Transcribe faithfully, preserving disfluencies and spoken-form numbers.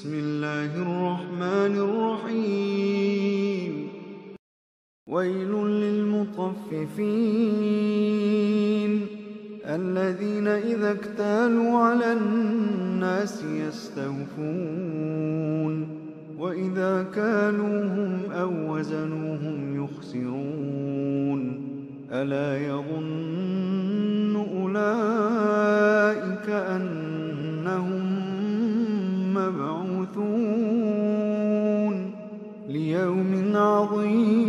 بسم الله الرحمن الرحيم ويل للمطففين الذين إذا اكتالوا على الناس يستوفون وإذا كالوهم أو وزنوهم يخسرون ألا يظن أولئك أنهم مبعوثون ليوم عظيم